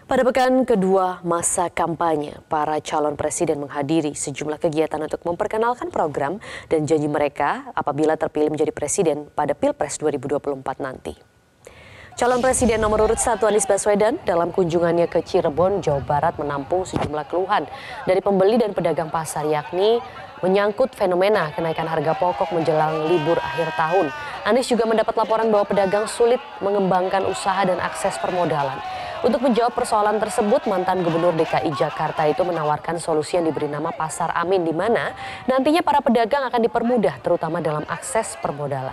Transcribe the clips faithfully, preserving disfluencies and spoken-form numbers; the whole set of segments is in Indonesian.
Pada pekan kedua masa kampanye, para calon presiden menghadiri sejumlah kegiatan untuk memperkenalkan program dan janji mereka apabila terpilih menjadi presiden pada Pilpres dua ribu dua puluh empat nanti. Calon presiden nomor urut satu Anies Baswedan dalam kunjungannya ke Cirebon, Jawa Barat menampung sejumlah keluhan dari pembeli dan pedagang pasar, yakni menyangkut fenomena kenaikan harga pokok menjelang libur akhir tahun. Anies juga mendapat laporan bahwa pedagang sulit mengembangkan usaha dan akses permodalan. Untuk menjawab persoalan tersebut, mantan Gubernur D K I Jakarta itu menawarkan solusi yang diberi nama Pasar Amin, di mana nantinya para pedagang akan dipermudah terutama dalam akses permodalan.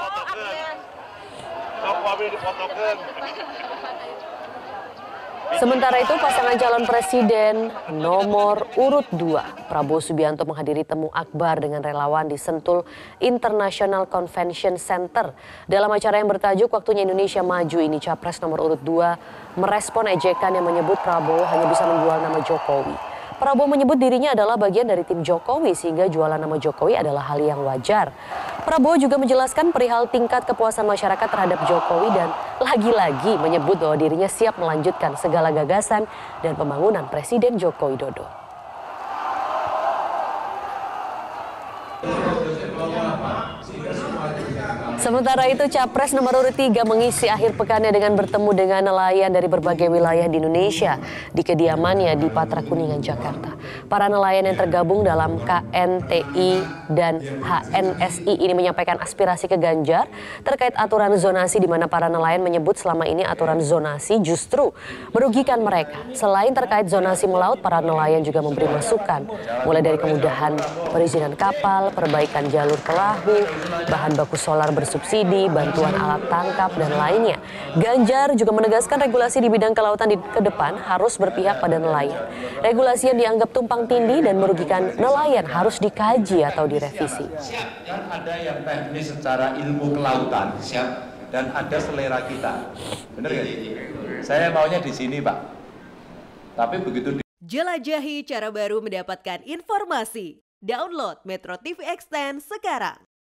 Sementara itu, pasangan calon presiden nomor urut dua, Prabowo Subianto, menghadiri temu akbar dengan relawan di Sentul International Convention Center. Dalam acara yang bertajuk Waktunya Indonesia Maju ini, Capres nomor urut dua merespon ejekan yang menyebut Prabowo hanya bisa menjual nama Jokowi. Prabowo menyebut dirinya adalah bagian dari tim Jokowi sehingga jualan nama Jokowi adalah hal yang wajar. Prabowo juga menjelaskan perihal tingkat kepuasan masyarakat terhadap Jokowi dan lagi-lagi menyebut bahwa dirinya siap melanjutkan segala gagasan dan pembangunan Presiden Joko Widodo. Sementara itu, Capres nomor urut tiga mengisi akhir pekannya dengan bertemu dengan nelayan dari berbagai wilayah di Indonesia di kediamannya di Patra Kuningan, Jakarta. Para nelayan yang tergabung dalam K N T I dan H N S I ini menyampaikan aspirasi ke Ganjar terkait aturan zonasi, di mana para nelayan menyebut selama ini aturan zonasi justru merugikan mereka. Selain terkait zonasi melaut, para nelayan juga memberi masukan mulai dari kemudahan perizinan kapal, perbaikan jalur perahu, bahan baku solar bersubsidi, subsidi, bantuan alat tangkap, dan lainnya. Ganjar juga menegaskan regulasi di bidang kelautan di ke depan harus berpihak pada nelayan. Regulasi yang dianggap tumpang tindih dan merugikan nelayan harus dikaji atau direvisi. Dan ada yang teknis secara ilmu kelautan, siap, dan ada selera kita. Benar nggak? Saya maunya di sini, Pak. Tapi begitu. Jelajahi cara baru mendapatkan informasi. Download Metro T V Extend sekarang.